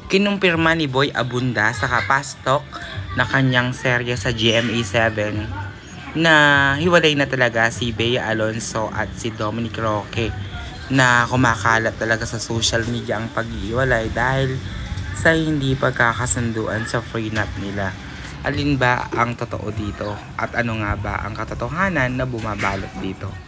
Kinumpirma ni Boy Abunda sa Kapastok na kanyang serye sa GMA7 na hiwalay na talaga si Bea Alonzo at si Dominic Roque, na kumakalat talaga sa social media ang pag-iwalay dahil sa hindi pagkakasunduan sa prenup nila. Alin ba ang totoo dito at ano nga ba ang katotohanan na bumabalot dito?